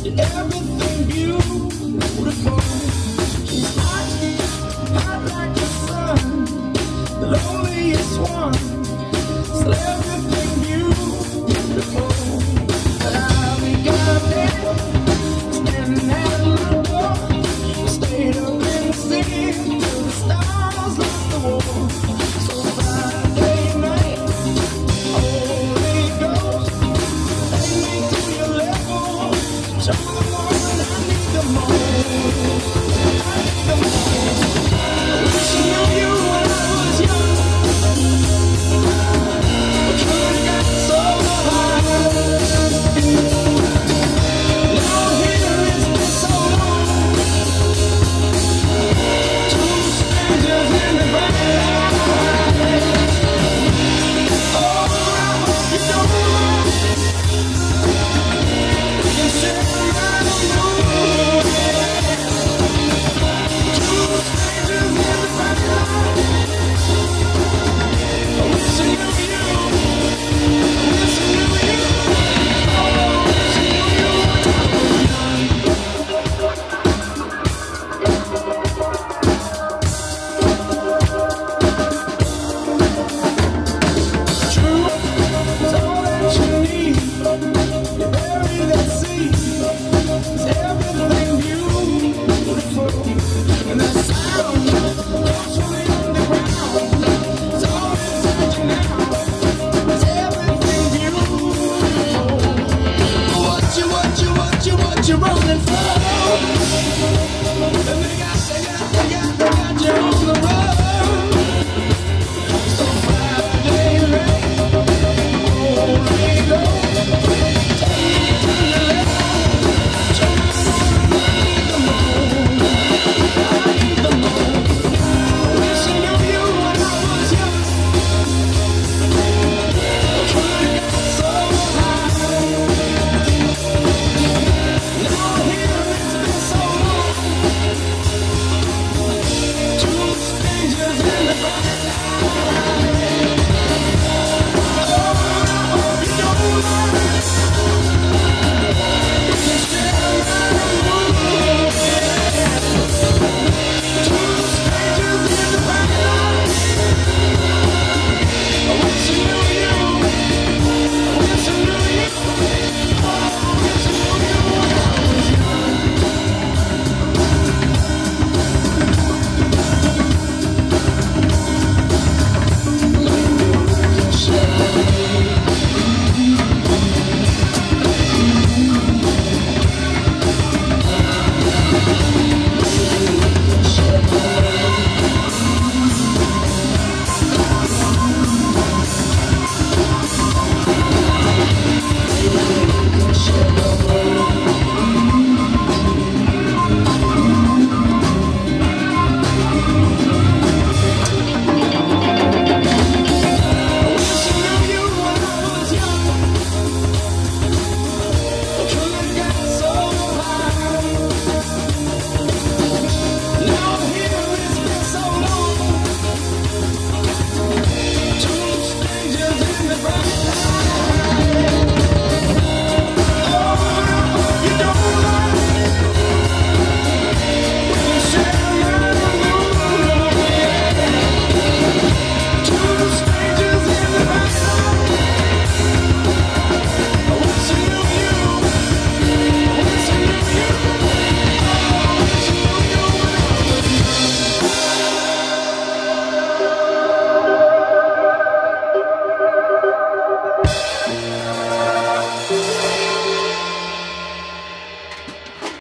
Everything beautiful. She's hot, hot like the sun, the loneliest one. Still everything beautiful. But I'll be goddamn, standing at a little door. Stayed up in the city till the stars lost the war. So Friday night, Holy Ghost, take me to your level. Show me